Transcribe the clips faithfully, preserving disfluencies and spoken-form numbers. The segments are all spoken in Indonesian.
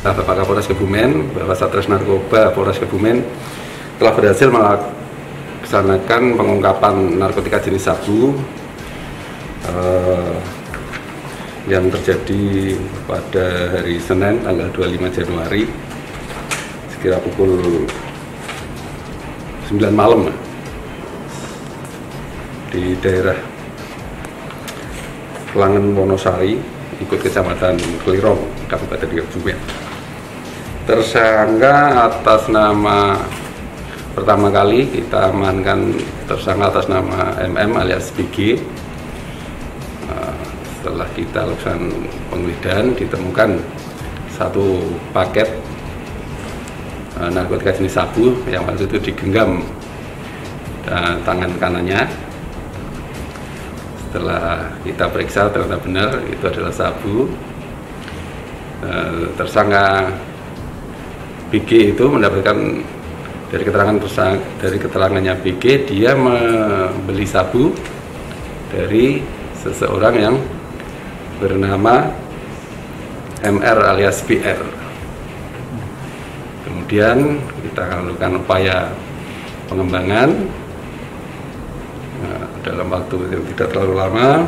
Bapak Kapolres Kebumen bahwa Satres Narkoba Polres Kebumen telah berhasil melaksanakan pengungkapan narkotika jenis sabu eh, yang terjadi pada hari Senin tanggal dua puluh lima Januari sekira pukul sembilan malam di daerah Kelangen Wonosari, ikut kecamatan Klirong, Kabupaten Kebumen. Tersangka atas nama pertama kali kita amankan tersangka atas nama M M alias B G. Setelah kita lakukan penggeledahan ditemukan satu paket narkotika jenis sabu yang waktu itu digenggam dan tangan kanannya. Setelah kita periksa ternyata benar itu adalah sabu. Tersangka B G itu mendapatkan dari keterangan tersangka, dari keterangannya B G, dia membeli sabu dari seseorang yang bernama M R alias B R. Kemudian kita lakukan upaya pengembangan nah, dalam waktu yang tidak terlalu lama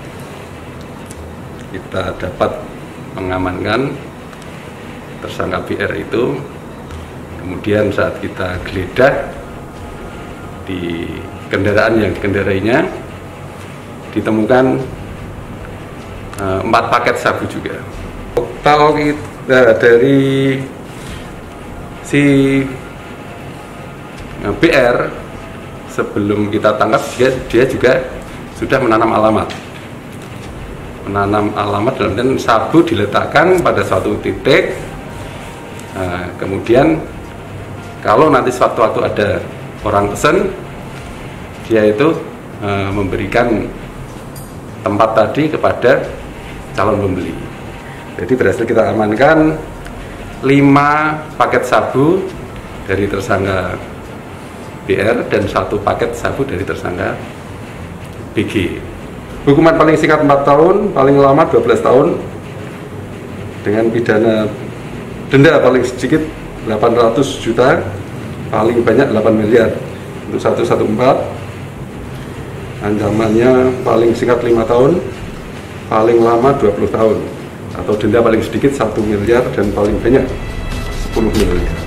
kita dapat mengamankan tersangka B R itu. Kemudian saat kita geledah di kendaraan yang dikendarainya ditemukan uh, empat paket sabu juga. Total kita dari si B R sebelum kita tangkap dia, dia juga sudah menanam alamat. Menanam alamat dalam dan sabu diletakkan pada suatu titik. Nah, kemudian kalau nanti suatu waktu ada orang pesan, dia itu e, memberikan tempat tadi kepada calon pembeli. Jadi berhasil kita amankan lima paket sabu dari tersangka B R dan satu paket sabu dari tersangka B G. Hukuman paling singkat empat tahun, paling lama dua belas tahun dengan pidana denda paling sedikit delapan ratus juta, paling banyak delapan miliar untuk seratus empat belas. Ancamannya paling singkat lima tahun, paling lama dua puluh tahun, atau denda paling sedikit satu miliar dan paling banyak sepuluh miliar.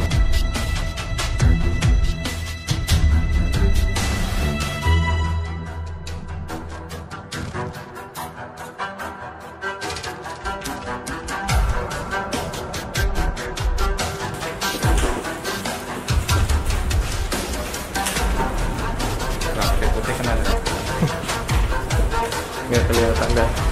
Putih kenal nggak kelihatan dah.